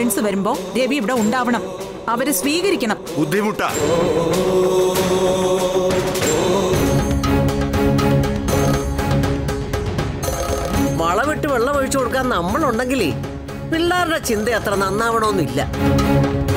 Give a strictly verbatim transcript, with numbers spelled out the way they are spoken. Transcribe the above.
Friends വരുമ്പോ രവി ഇവിടെ ഉണ്ടാവണം. അവരെ സ്വീകരിക്കണം. ബുദ്ധിമുട്ടാ. വളവിട്ട് വെള്ളം ഒഴിച്ചു കൊടുക്കാൻ നമ്മളുണ്ടെങ്കിലേ പിള്ളേരുടെ ചിന്ത അത്ര നന്നാവണമെന്നില്ല.